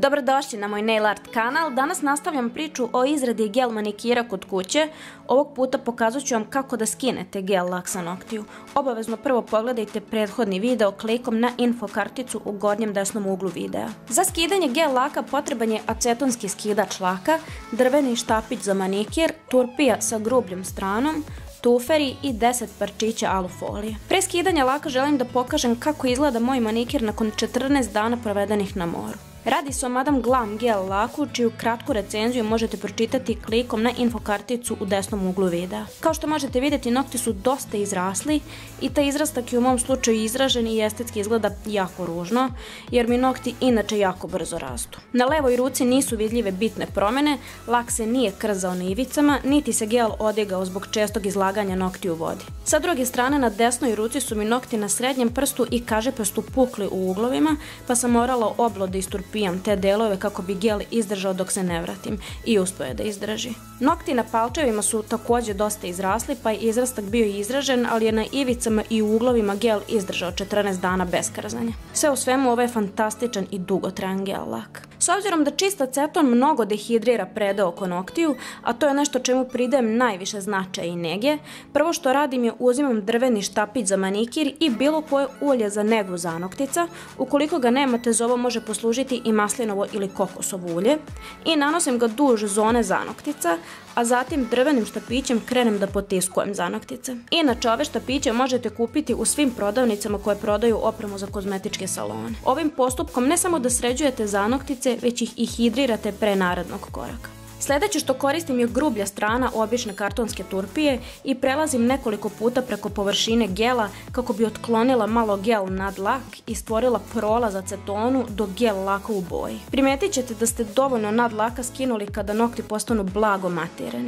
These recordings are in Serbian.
Dobrodošli na moj nail art kanal. Danas nastavljam priču o izradi gel manikira kod kuće. Ovog puta pokazat ću vam kako da skinete gel lak sa noktiju. Obavezno prvo pogledajte prethodni video klikom na info karticu u gornjem desnom uglu videa. Za skidanje gel laka potreban je acetonski skidač laka, drveni štapić za manikir, turpija sa grubljom stranom, tuferi i 10 parčića alufolije. Pre skidanja laka želim da pokažem kako izgleda moj manikir nakon 14 dana provedenih na moru. Radi se o Madame Glam gel laku, čiju kratku recenziju možete pročitati klikom na info karticu u desnom uglu videa. Kao što možete vidjeti, nokti su dosta izrasli i taj izrastak je u mom slučaju izražen i estetski izgleda jako ružno, jer mi nokti inače jako brzo rastu. Na levoj ruci nisu vidljive bitne promjene, lak se nije krzao na ivicama, niti se gel odigao zbog čestog izlaganja nokti u vodi. Sa druge strane, na desnoj ruci su mi nokti na srednjem prstu i kažeprstu pukli u uglovima, pa sam morala oblo da isturpijam te delove kako bi gel izdržao dok se ne vratim i uspio je da izdrži. Nokti na palčevima su također dosta izrasli, pa je izrastak bio izražen, ali je na ivicama i u uglovima gel izdržao 14 dana bez krzanja. Sve u svemu, ovo je fantastičan i dugotrajan gel lak. S obzirom da čist aceton mnogo dehidrira predeo oko noktiju, a to je nešto čemu pridajem najviše značaja i nege, prvo što radim je uzimam drveni štapić za manikir i bilo koje ulje za negu zanoktica. Ukoliko ga nemate, za ovo može poslužiti i maslinovo ili kokosovo ulje, i nanosim ga duž zone zanoktica, a zatim drvenim štapićem krenem da potiskujem zanoktice. Inače, ove štapiće možete kupiti u svim prodavnicama koje prodaju opremu za kozmetičke salone. Ovim postupkom ne samo da sređujete zanoktice, već ih i hidrirate pre narednog koraka. Sljedeće što koristim je grublja strana obične kartonske turpije i prelazim nekoliko puta preko površine gela kako bi otklonila malo gel nad lak i stvorila prolaz acetonu do gel laka u boji. Primetit ćete da ste dovoljno nad laka skinuli kada nokti postanu blago matirani.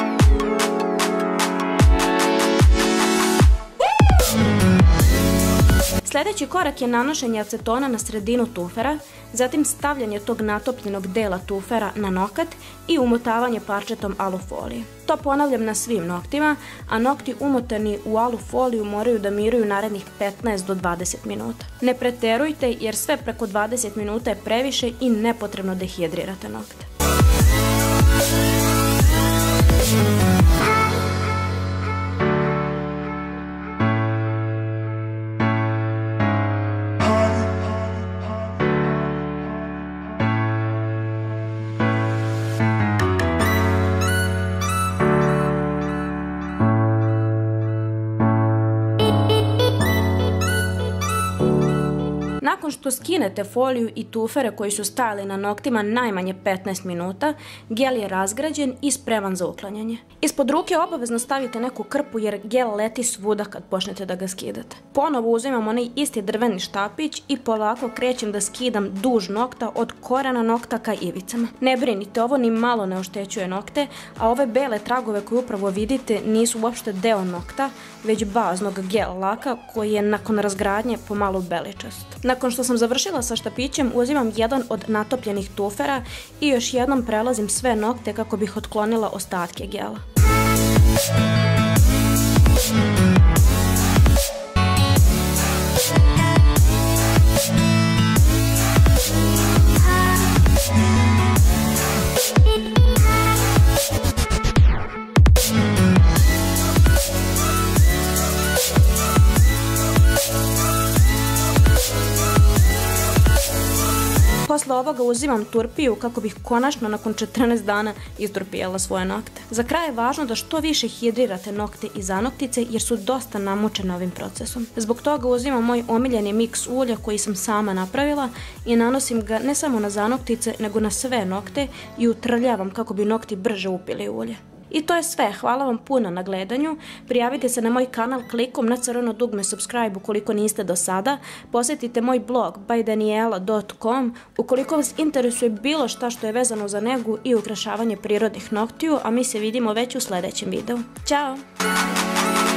Sljedeći korak je nanošenje acetona na sredinu tufera, zatim stavljanje tog natopljenog dela tufera na nokat i umotavanje parčetom alufolije. To ponavljam na svim noktima, a nokti umotani u alufoliju moraju da miruju narednih 15 do 20 minuta. Ne preterujte jer sve preko 20 minuta je previše i nepotrebno dehidrirate nokte. Nakon što skinete foliju i tufere koji su stajali na noktima najmanje 15 minuta, gel je razgrađen i spreman za uklanjanje. Ispod ruke obavezno stavite neku krpu jer gel leti svuda kad počnete da ga skidate. Ponovo uzimam onaj isti drveni štapić i polako krećem da skidam duž nokta od korena nokta ka ivicama. Ne brinite, ovo ni malo ne oštećuje nokte, a ove bele tragove koje upravo vidite nisu uopšte deo nokta, već baznog gel laka koji je nakon razgradnje pomalo beličast. Nakon što sam završila sa štapićem, uzimam jedan od natopljenih tufera i još jednom prelazim sve nokte kako bih otklonila ostatke gela. Posle ovoga uzimam turpiju kako bih konačno nakon 14 dana isturpijala svoje nokte. Za kraj je važno da što više hidrirate nokte i zanoktice jer su dosta namučene ovim procesom. Zbog toga uzimam moj omiljeni miks ulja koji sam sama napravila i nanosim ga ne samo na zanoktice nego na sve nokte i utrljavam kako bi nokti brže upili ulje. I to je sve, hvala vam puno na gledanju, prijavite se na moj kanal klikom na crveno dugme subscribe ukoliko niste do sada, posjetite moj blog bydaniela.com ukoliko vas interesuje bilo šta što je vezano za negu i ukrašavanje prirodnih noktiju, a mi se vidimo već u sljedećem videu. Ćao!